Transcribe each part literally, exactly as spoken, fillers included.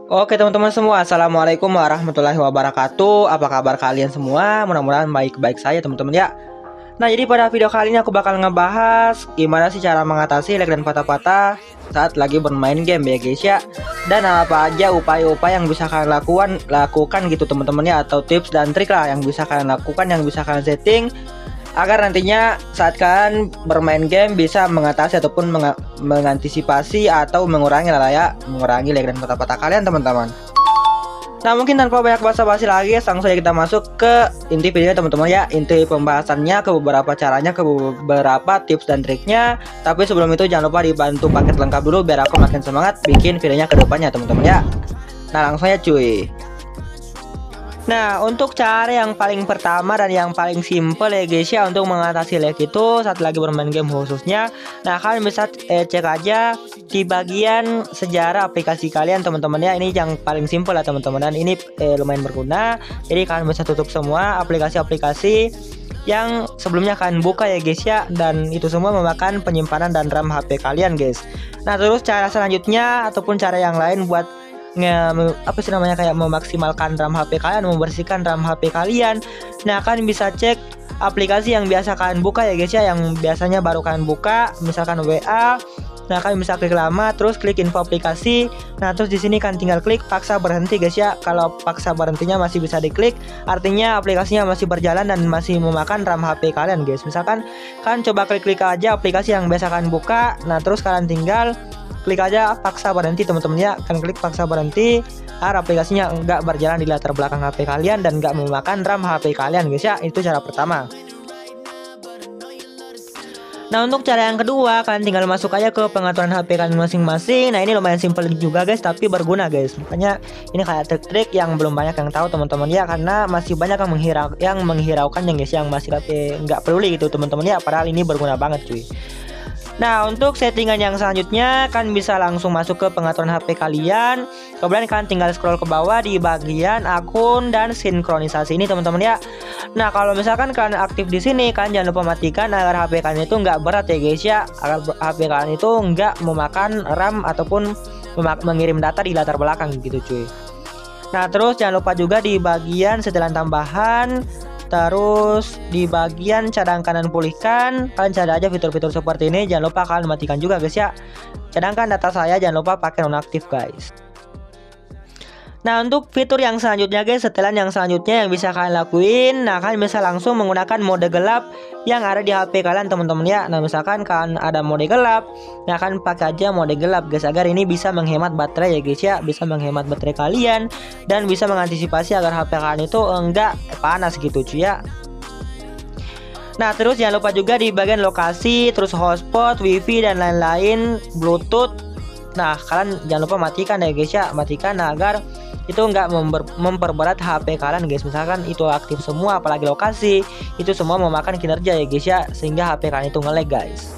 Oke teman-teman semua, Assalamualaikum warahmatullahi wabarakatuh. Apa kabar kalian semua? Mudah-mudahan baik-baik saja teman-teman ya. Nah, jadi pada video kali ini aku bakal ngebahas gimana sih cara mengatasi lag dan patah-patah saat lagi bermain game ya guys ya. Dan apa aja upaya-upaya yang bisa kalian lakukan lakukan gitu teman-teman ya, atau tips dan trik lah yang bisa kalian lakukan, yang bisa kalian setting agar nantinya saat kalian bermain game bisa mengatasi ataupun meng mengantisipasi atau mengurangi lah ya, mengurangi lag dan patah-patah kalian teman-teman. Nah, mungkin tanpa banyak basa-basi lagi, langsung saja kita masuk ke inti videonya teman-teman ya. Inti pembahasannya ke beberapa caranya, ke beberapa tips dan triknya. Tapi sebelum itu jangan lupa dibantu paket lengkap dulu biar aku makin semangat bikin videonya ke depannya teman-teman ya. Nah, langsung aja cuy. Nah, untuk cara yang paling pertama dan yang paling simple ya guys ya untuk mengatasi lag itu saat lagi bermain game khususnya. Nah, kalian bisa eh, cek aja di bagian sejarah aplikasi kalian teman-teman ya. Ini yang paling simple lah teman-teman, dan ini eh, lumayan berguna. Jadi kalian bisa tutup semua aplikasi-aplikasi yang sebelumnya kalian buka ya guys ya, dan itu semua memakan penyimpanan dan RAM H P kalian guys. Nah, terus cara selanjutnya ataupun cara yang lain buat nge apa sih namanya kayak memaksimalkan RAM H P kalian, membersihkan RAM H P kalian. Nah, kalian bisa cek aplikasi yang biasa kalian buka ya guys ya, yang biasanya baru kalian buka, misalkan W A. Nah, kalian bisa klik lama, terus klik info aplikasi. Nah, terus di sini kan tinggal klik paksa berhenti guys ya. Kalau paksa berhentinya masih bisa diklik, artinya aplikasinya masih berjalan dan masih memakan RAM H P kalian guys. Misalkan kalian coba klik-klik aja aplikasi yang biasa kalian buka. Nah, terus kalian tinggal klik aja paksa berhenti teman-teman ya. Kan klik paksa berhenti agar aplikasinya enggak berjalan di latar belakang H P kalian dan enggak memakan RAM H P kalian guys ya. Itu cara pertama. Nah, untuk cara yang kedua, kalian tinggal masuk aja ke pengaturan H P kalian masing-masing. Nah, ini lumayan simple juga guys, tapi berguna guys. Makanya ini kayak trik-trik yang belum banyak yang tahu teman-teman ya, karena masih banyak yang menghirau yang menghiraukan yang guys, yang masih tapi nggak peduli gitu teman-teman ya. Padahal ini berguna banget cuy. Nah, untuk settingan yang selanjutnya kan bisa langsung masuk ke pengaturan H P kalian. Kemudian kalian tinggal scroll ke bawah di bagian akun dan sinkronisasi ini teman-teman ya. Nah, kalau misalkan kalian aktif di sini, kalian jangan lupa matikan agar H P kalian itu nggak berat ya guys ya. Agar H P kalian itu nggak memakan RAM ataupun mengirim data di latar belakang gitu cuy. Nah, terus jangan lupa juga di bagian setelan tambahan, terus di bagian cadangkan dan pulihkan, kalian cari aja fitur-fitur seperti ini. Jangan lupa kalian matikan juga guys ya. Cadangkan data saya, jangan lupa pakai nonaktif guys. Nah, untuk fitur yang selanjutnya guys, setelan yang selanjutnya yang bisa kalian lakuin, nah kalian bisa langsung menggunakan mode gelap yang ada di H P kalian teman-teman ya. Nah, misalkan kalian ada mode gelap, nah kalian pakai aja mode gelap guys, agar ini bisa menghemat baterai ya guys ya, bisa menghemat baterai kalian dan bisa mengantisipasi agar H P kalian itu enggak panas gitu cuy ya. Nah, terus jangan lupa juga di bagian lokasi, terus hotspot, wifi dan lain-lain, bluetooth. Nah, kalian jangan lupa matikan ya guys ya, matikan nah, agar itu enggak memperberat H P kalian guys. Misalkan itu aktif semua, apalagi lokasi, itu semua memakan kinerja ya guys ya, sehingga H P kalian itu nge-lag guys.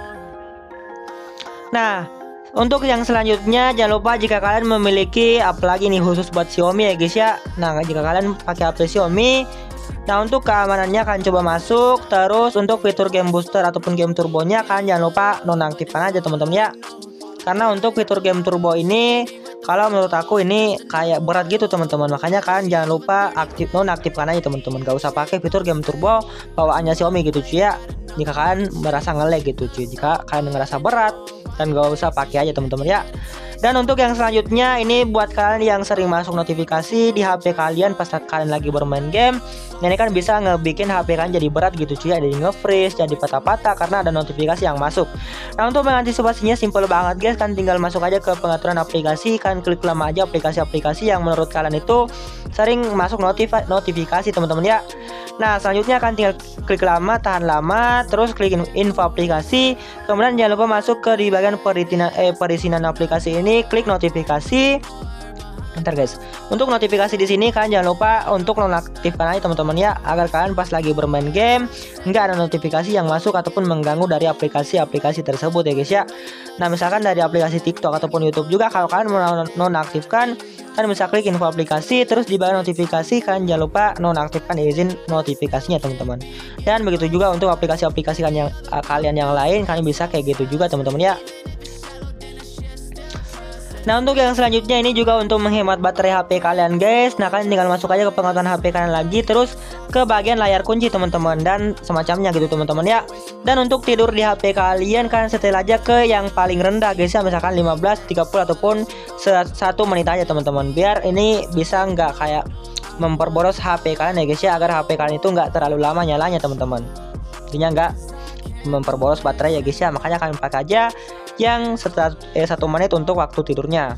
Nah, untuk yang selanjutnya jangan lupa jika kalian memiliki apalagi nih khusus buat Xiaomi ya guys ya. Nah, jika kalian pakai H P Xiaomi, nah untuk keamanannya kalian coba masuk, terus untuk fitur game booster ataupun game turbonya kalian jangan lupa nonaktifkan aja teman-teman ya. Karena untuk fitur game turbo ini, kalau menurut aku ini kayak berat gitu teman-teman. Makanya kalian jangan lupa aktif nonaktifkan aja teman-teman. Gak usah pakai fitur game turbo bawaannya Xiaomi gitu cuy ya. Jika kalian merasa nge-lag gitu cuy, jika kalian ngerasa berat, dan gak usah pakai aja teman-teman ya. Dan untuk yang selanjutnya ini buat kalian yang sering masuk notifikasi di H P kalian pas kalian lagi bermain game. Nah, ini kan bisa ngebikin H P kalian jadi berat gitu cuy ya, jadi nge-freeze, jadi patah-patah karena ada notifikasi yang masuk. Nah, untuk mengantisipasinya simple banget guys, kan tinggal masuk aja ke pengaturan aplikasi, kan klik lama aja aplikasi-aplikasi yang menurut kalian itu sering masuk notif notifikasi teman-teman ya. Nah, selanjutnya kan tinggal klik lama, tahan lama, terus klik info aplikasi. Kemudian jangan lupa masuk ke di bagian perizinan eh, perizinan aplikasi ini, klik notifikasi. Bentar guys, untuk notifikasi di sini kalian jangan lupa untuk nonaktifkan aja teman-teman ya, agar kalian pas lagi bermain game nggak ada notifikasi yang masuk ataupun mengganggu dari aplikasi-aplikasi tersebut ya guys ya. Nah, misalkan dari aplikasi TikTok ataupun YouTube juga, kalau kalian mau nonaktifkan, kalian bisa klik info aplikasi, terus di bagian notifikasi kalian jangan lupa nonaktifkan izin notifikasinya teman-teman. Dan begitu juga untuk aplikasi-aplikasi kalian yang kalian yang lain, kalian bisa kayak gitu juga teman-teman ya. Nah untuk yang selanjutnya ini juga untuk menghemat baterai H P kalian guys. Nah kalian tinggal masuk aja ke pengaturan H P kalian lagi, terus ke bagian layar kunci teman-teman dan semacamnya gitu teman-teman ya. Dan untuk tidur di H P kalian kalian setel aja ke yang paling rendah guys ya, misalkan lima belas, tiga puluh ataupun satu menit aja teman-teman, biar ini bisa nggak kayak memperboros H P kalian ya guys ya, agar H P kalian itu nggak terlalu lama nyalanya teman-teman, intinya nggak memperboros baterai ya guys ya. Makanya kalian pakai aja yang eh, satu menit untuk waktu tidurnya.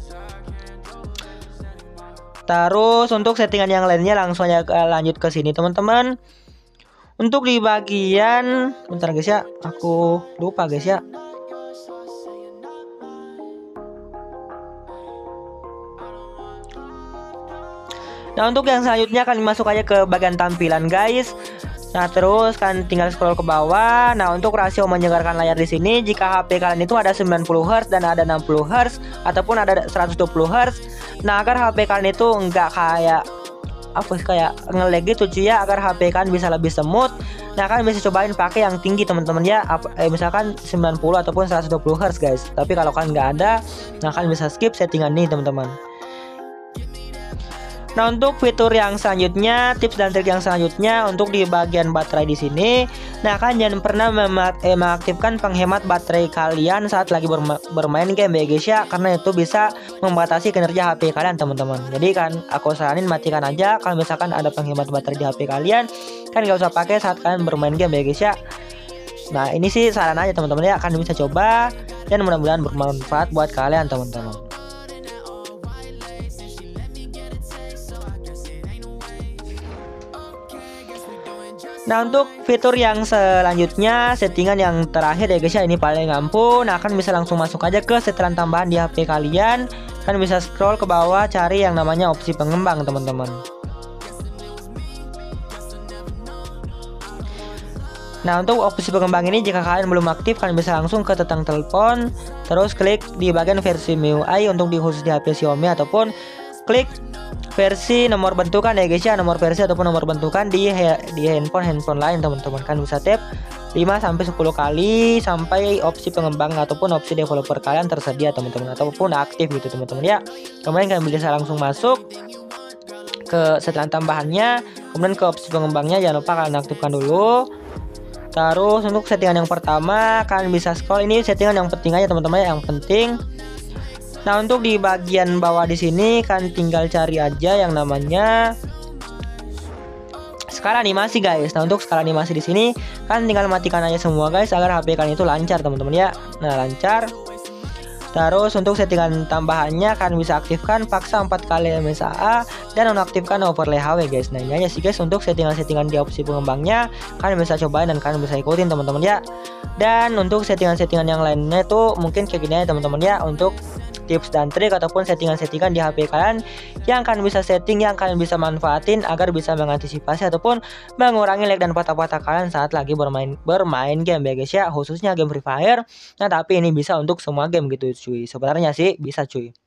Terus untuk settingan yang lainnya langsung aja lanjut ke sini teman-teman. Untuk di bagian bentar guys ya, aku lupa guys ya. Nah untuk yang selanjutnya kalian masuk aja ke bagian tampilan guys. Nah terus kan tinggal scroll ke bawah. Nah untuk rasio menyegarkan layar di sini, jika H P kalian itu ada sembilan puluh hertz dan ada enam puluh hertz ataupun ada seratus dua puluh hertz. Nah agar H P kalian itu enggak kayak apa sih kayak nge-lag gitu cuy ya, agar H P kalian bisa lebih smooth. Nah kalian bisa cobain pakai yang tinggi teman-teman ya, eh, misalkan sembilan puluh ataupun seratus dua puluh hertz guys. Tapi kalau kalian nggak ada, nah kalian bisa skip settingan ini teman-teman. Nah untuk fitur yang selanjutnya, tips dan trik yang selanjutnya untuk di bagian baterai di sini. Nah kan jangan pernah eh, mengaktifkan penghemat baterai kalian saat lagi berma bermain game ya guys ya, karena itu bisa membatasi kinerja H P kalian teman-teman. Jadi kan aku saranin matikan aja kalau misalkan ada penghemat baterai di H P kalian, kan nggak usah pakai saat kalian bermain game ya guys ya. Nah ini sih saran aja teman-teman ya, kalian bisa coba dan mudah-mudahan bermanfaat buat kalian teman-teman. Nah untuk fitur yang selanjutnya, settingan yang terakhir ya guys ya, ini paling ampuh. Nah kan bisa langsung masuk aja ke setelan tambahan di H P kalian. Kan bisa scroll ke bawah cari yang namanya opsi pengembang teman-teman. Nah untuk opsi pengembang ini jika kalian belum aktif, kalian bisa langsung ke tentang telepon, terus klik di bagian versi M I U I untuk di khusus di H P Xiaomi, ataupun klik versi nomor bentukan ya guys ya, nomor versi ataupun nomor bentukan di di handphone handphone lain teman-teman. Kan bisa tap lima sampai sepuluh kali sampai opsi pengembang ataupun opsi developer kalian tersedia teman-teman, ataupun aktif gitu teman-teman ya. Kemudian kalian bisa langsung masuk ke setelan tambahannya, kemudian ke opsi pengembangnya jangan lupa kalian aktifkan dulu. Terus untuk settingan yang pertama kalian bisa scroll, ini settingan yang penting aja teman-teman ya, yang penting. Nah untuk di bagian bawah di sini kan tinggal cari aja yang namanya skala animasi guys. Nah untuk skala animasi di sini kan tinggal matikan aja semua guys, agar H P kalian itu lancar teman-teman ya. Nah lancar. Terus untuk settingan tambahannya kan bisa aktifkan paksa empat kali M S A dan nonaktifkan overlay H W guys. Nah ini aja sih guys untuk settingan-settingan di opsi pengembangnya, kalian bisa cobain dan kalian bisa ikutin teman-teman ya. Dan untuk settingan-settingan yang lainnya tuh mungkin kayak gini ya teman-teman ya, untuk tips dan trik ataupun settingan-settingan di H P kalian yang kalian bisa setting, yang kalian bisa manfaatin agar bisa mengantisipasi ataupun mengurangi lag dan patah-patah kalian saat lagi bermain bermain game ya guys ya, khususnya game Free Fire. Nah tapi ini bisa untuk semua game gitu cuy, sebenarnya sih bisa cuy.